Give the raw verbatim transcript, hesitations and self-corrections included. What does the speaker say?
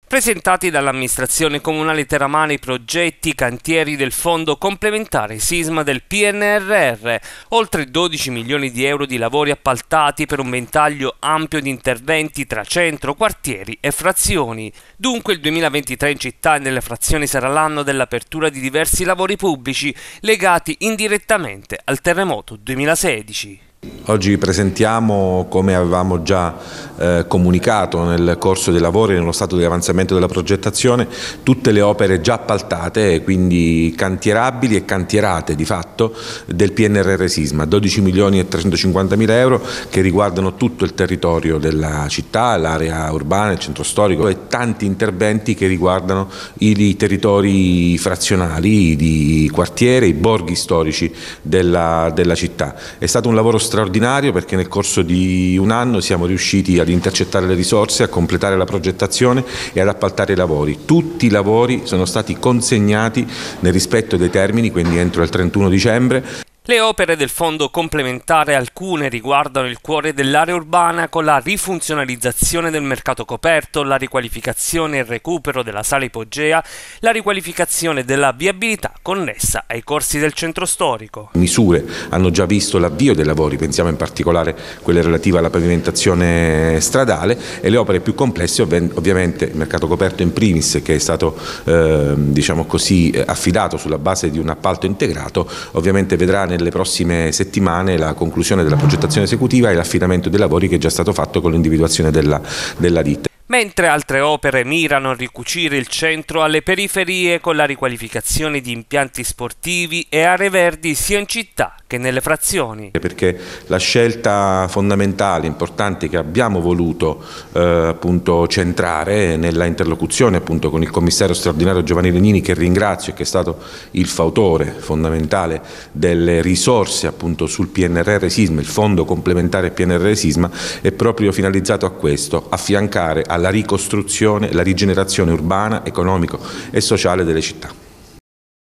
Presentati dall'amministrazione comunale teramana i progetti cantieri del fondo complementare sisma del P N R R, oltre dodici milioni di euro di lavori appaltati per un ventaglio ampio di interventi tra centro, quartieri e frazioni. Dunque il duemilaventitré in città e nelle frazioni sarà l'anno dell'apertura di diversi lavori pubblici legati indirettamente al terremoto duemilasedici. Oggi presentiamo, come avevamo già eh, comunicato nel corso dei lavori, nello stato di avanzamento della progettazione, tutte le opere già appaltate, quindi cantierabili e cantierate di fatto del P N R R Sisma, dodici milioni e trecentocinquantamila euro che riguardano tutto il territorio della città, l'area urbana, il centro storico e tanti interventi che riguardano i, i territori frazionali di quartiere, i borghi storici della, della città. È stato un lavoro straordinario straordinario perché nel corso di un anno siamo riusciti ad intercettare le risorse, a completare la progettazione e ad appaltare i lavori. Tutti i lavori sono stati consegnati nel rispetto dei termini, quindi entro il trentuno dicembre. Le opere del fondo complementare, alcune riguardano il cuore dell'area urbana con la rifunzionalizzazione del mercato coperto, la riqualificazione e il recupero della sala ipogea, la riqualificazione della viabilità connessa ai corsi del centro storico. Misure hanno già visto l'avvio dei lavori, pensiamo in particolare a quelle relative alla pavimentazione stradale, e le opere più complesse ovviamente il mercato coperto in primis, che è stato eh, diciamo così, affidato sulla base di un appalto integrato, ovviamente vedrà nelle prossime settimane la conclusione della progettazione esecutiva e l'affidamento dei lavori che è già stato fatto con l'individuazione della, della ditta. Mentre altre opere mirano a ricucire il centro alle periferie con la riqualificazione di impianti sportivi e aree verdi sia in città che nelle frazioni. Perché la scelta fondamentale, importante, che abbiamo voluto eh, appunto centrare nella interlocuzione appunto con il commissario straordinario Giovanni Legnini, che ringrazio e che è stato il fautore fondamentale delle risorse appunto sul P N R R Sisma, il fondo complementare P N R R Sisma, è proprio finalizzato a questo, affiancare alla ricostruzione, la rigenerazione urbana, economico e sociale delle città.